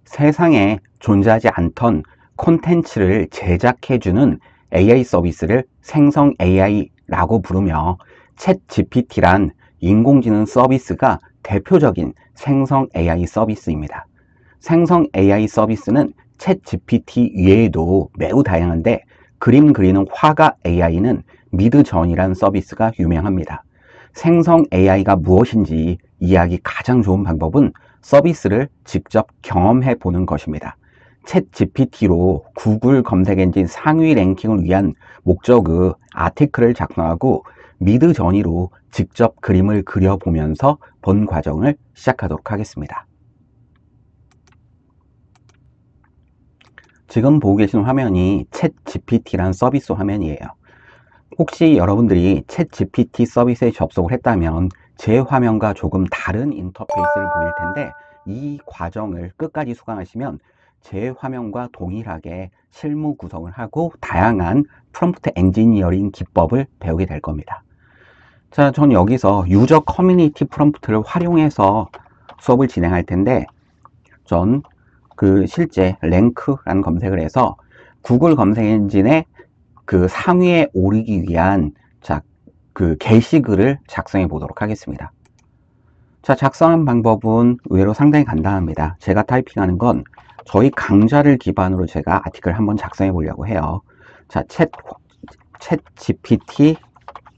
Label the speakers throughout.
Speaker 1: 세상에 존재하지 않던 콘텐츠를 제작해주는 AI 서비스를 생성 AI라고 부르며 챗 GPT란 인공지능 서비스가 대표적인 생성 AI 서비스입니다. 생성 AI 서비스는 챗 GPT 외에도 매우 다양한데 그림 그리는 화가 AI는 미드전이라는 서비스가 유명합니다. 생성 AI가 무엇인지 이해하기 가장 좋은 방법은 서비스를 직접 경험해 보는 것입니다. 챗 GPT로 구글 검색 엔진 상위 랭킹을 위한 목적의 아티클을 작성하고 미드저니로 직접 그림을 그려보면서 본 과정을 시작하도록 하겠습니다. 지금 보고 계신 화면이 챗 GPT란 서비스 화면이에요. 혹시 여러분들이 챗 GPT 서비스에 접속을 했다면 제 화면과 조금 다른 인터페이스를 보일 텐데 이 과정을 끝까지 수강하시면 제 화면과 동일하게 실무 구성을 하고 다양한 프롬프트 엔지니어링 기법을 배우게 될 겁니다. 자, 전 여기서 유저 커뮤니티 프롬프트를 활용해서 수업을 진행할 텐데 전 실제 랭크라는 검색을 해서 구글 검색 엔진에 그 상위에 오르기 위한 게시글을 작성해 보도록 하겠습니다. 자, 작성한 방법은 의외로 상당히 간단합니다. 제가 타이핑하는 건 저희 강좌를 기반으로 제가 아티클 한번 작성해 보려고 해요. 자, 챗 GPT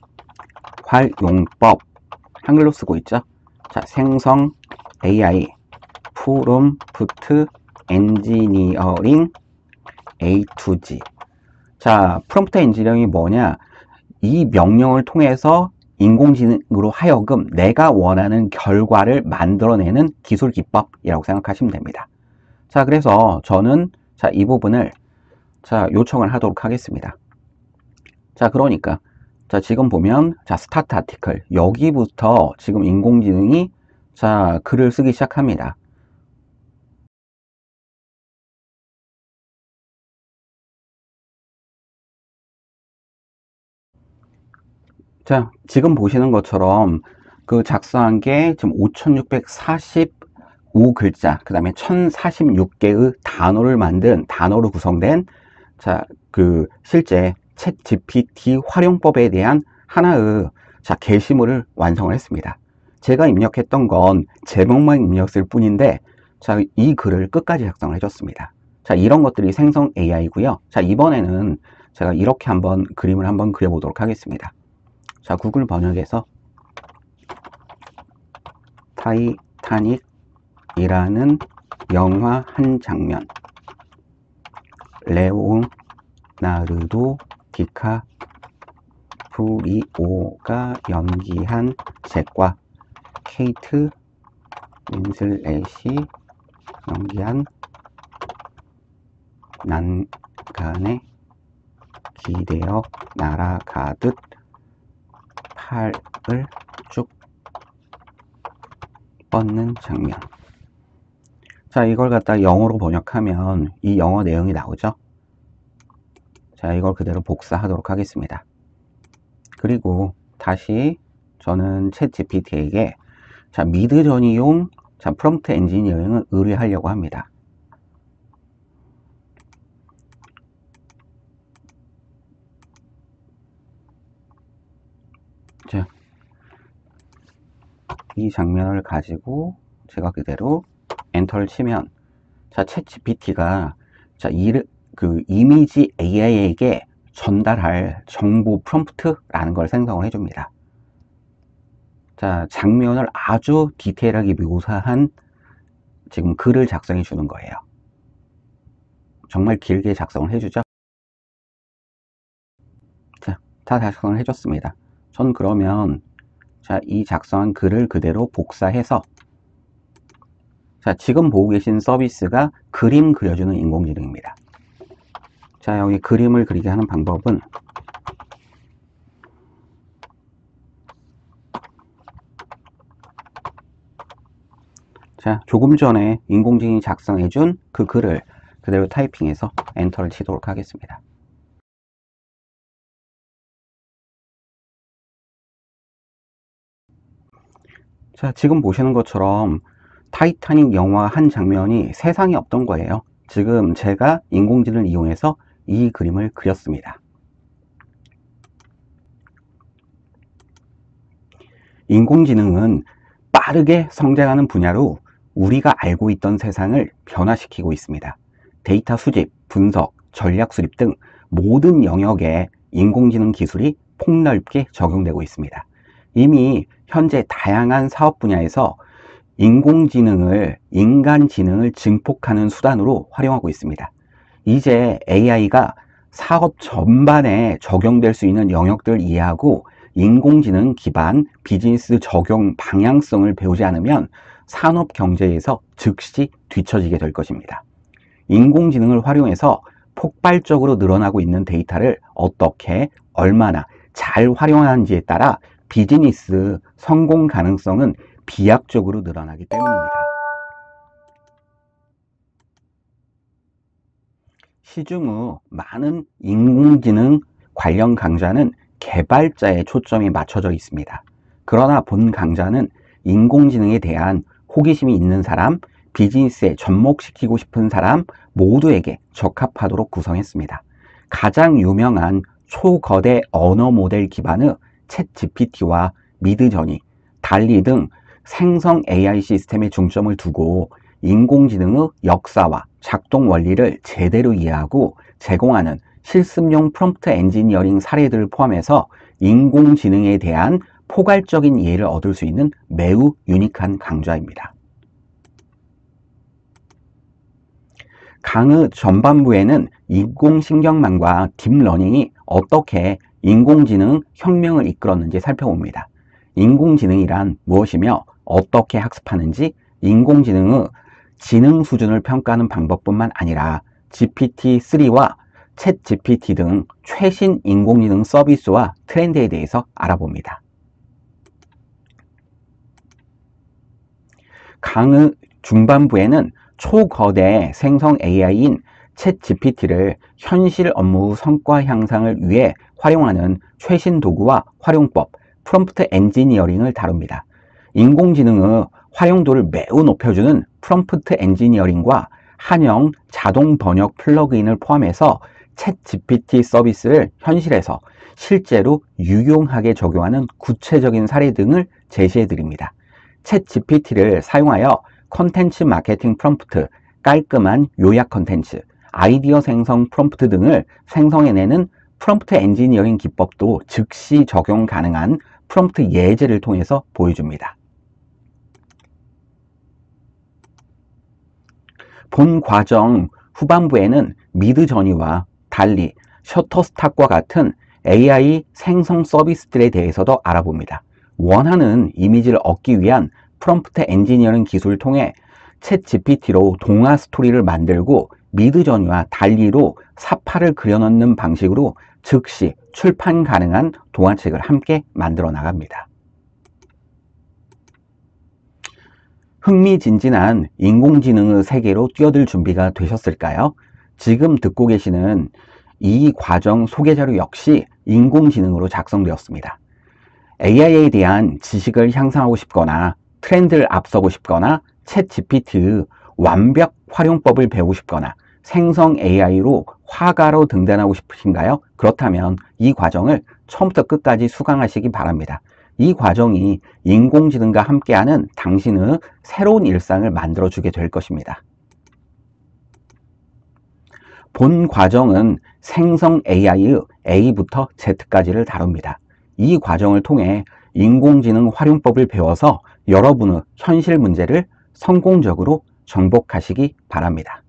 Speaker 1: 활용법 한글로 쓰고 있죠. 자, 생성 AI 프롬프트 엔지니어링 A to G. 자, 프롬프트 엔지니어링이 뭐냐? 이 명령을 통해서 인공지능으로 하여금 내가 원하는 결과를 만들어내는 기술 기법이라고 생각하시면 됩니다. 자, 그래서 저는 이 부분을 요청을 하도록 하겠습니다. 자, 그러니까 지금 보면 스타트 아티클 여기부터 지금 인공지능이 글을 쓰기 시작합니다. 자, 지금 보시는 것처럼 그 작성한 게 지금 5645글자, 그 다음에 1046개의 단어를 만든, 단어로 구성된, 실제 챗 GPT 활용법에 대한 하나의 게시물을 완성을 했습니다. 제가 입력했던 건 제목만 입력했을 뿐인데, 이 글을 끝까지 작성을 해줬습니다. 이런 것들이 생성 AI고요. 이번에는 제가 이렇게 그림을 한번 그려보도록 하겠습니다. 구글 번역에서 타이타닉이라는 영화 한 장면, 레오나르도 디카프리오가 연기한 잭과 케이트 윈슬렛이 연기한 난간에 기대어 날아가듯 팔을 쭉 뻗는 장면. 자, 이걸 갖다 영어로 번역하면 이 영어 내용이 나오죠. 자, 이걸 그대로 복사하도록 하겠습니다. 그리고 다시 저는 챗 GPT에게 미드저니용 프롬프트 엔지니어링을 의뢰하려고 합니다. 자, 이 장면을 가지고 제가 그대로 엔터를 치면 챗 GPT가 이미지 AI에게 전달할 정보 프롬프트라는 걸 생성을 해줍니다. 장면을 아주 디테일하게 묘사한 지금 글을 작성해 주는 거예요. 정말 길게 작성을 해주죠. 다 작성을 해줬습니다. 전 그러면 이 작성한 글을 그대로 복사해서 지금 보고 계신 서비스가 그림 그려주는 인공지능입니다. 여기 그림을 그리게 하는 방법은 조금 전에 인공지능이 작성해준 그 글을 그대로 타이핑해서 엔터를 치도록 하겠습니다. 지금 보시는 것처럼 타이타닉 영화 한 장면이 세상에 없던 거예요. 지금 제가 인공지능을 이용해서 이 그림을 그렸습니다. 인공지능은 빠르게 성장하는 분야로 우리가 알고 있던 세상을 변화시키고 있습니다. 데이터 수집, 분석, 전략 수립 등 모든 영역에 인공지능 기술이 폭넓게 적용되고 있습니다. 이미 현재 다양한 사업 분야에서 인공지능을 인간 지능을 증폭하는 수단으로 활용하고 있습니다. 이제 AI가 사업 전반에 적용될 수 있는 영역들을 이해하고 인공지능 기반 비즈니스 적용 방향성을 배우지 않으면 산업 경제에서 즉시 뒤처지게 될 것입니다. 인공지능을 활용해서 폭발적으로 늘어나고 있는 데이터를 어떻게 얼마나 잘 활용하는지에 따라 비즈니스 성공 가능성은 비약적으로 늘어나기 때문입니다. 시중 후 많은 인공지능 관련 강좌는 개발자에 초점이 맞춰져 있습니다. 그러나 본 강좌는 인공지능에 대한 호기심이 있는 사람, 비즈니스에 접목시키고 싶은 사람 모두에게 적합하도록 구성했습니다. 가장 유명한 초거대 언어 모델 기반의 챗GPT와 미드저니, 달리 등 생성 AI 시스템에 중점을 두고 인공지능의 역사와 작동 원리를 제대로 이해하고 제공하는 실습용 프롬프트 엔지니어링 사례들을 포함해서 인공지능에 대한 포괄적인 이해를 얻을 수 있는 매우 유니크한 강좌입니다. 강의 전반부에는 인공신경망과 딥러닝이 어떻게 인공지능 혁명을 이끌었는지 살펴봅니다. 인공지능이란 무엇이며 어떻게 학습하는지, 인공지능의 지능 수준을 평가하는 방법뿐만 아니라 GPT-3와 챗GPT 등 최신 인공지능 서비스와 트렌드에 대해서 알아봅니다. 강의 중반부에는 초거대 생성 AI인 챗GPT를 현실 업무 성과 향상을 위해 활용하는 최신 도구와 활용법, 프롬프트 엔지니어링을 다룹니다. 인공지능의 활용도를 매우 높여주는 프롬프트 엔지니어링과 한영 자동 번역 플러그인을 포함해서 챗GPT 서비스를 현실에서 실제로 유용하게 적용하는 구체적인 사례 등을 제시해 드립니다. 챗GPT를 사용하여 컨텐츠 마케팅 프롬프트, 깔끔한 요약 컨텐츠, 아이디어 생성 프롬프트 등을 생성해내는 프롬프트 엔지니어링 기법도 즉시 적용 가능한 프롬프트 예제를 통해서 보여줍니다. 본 과정 후반부에는 미드저니와 달리, 셔터스탁과 같은 AI 생성 서비스들에 대해서도 알아봅니다. 원하는 이미지를 얻기 위한 프롬프트 엔지니어링 기술을 통해 챗GPT로 동화 스토리를 만들고 미드저니와 달리로 사파를 그려넣는 방식으로 즉시 출판 가능한 동화책을 함께 만들어 나갑니다. 흥미진진한 인공지능의 세계로 뛰어들 준비가 되셨을까요? 지금 듣고 계시는 이 과정 소개자료 역시 인공지능으로 작성되었습니다. AI에 대한 지식을 향상하고 싶거나 트렌드를 앞서고 싶거나 챗GPT의 완벽 활용법을 배우고 싶거나 생성 AI로 화가로 등단하고 싶으신가요? 그렇다면 이 과정을 처음부터 끝까지 수강하시기 바랍니다. 이 과정이 인공지능과 함께하는 당신의 새로운 일상을 만들어주게 될 것입니다. 본 과정은 생성 AI의 A부터 Z까지를 다룹니다. 이 과정을 통해 인공지능 활용법을 배워서 여러분의 현실 문제를 성공적으로 정복하시기 바랍니다.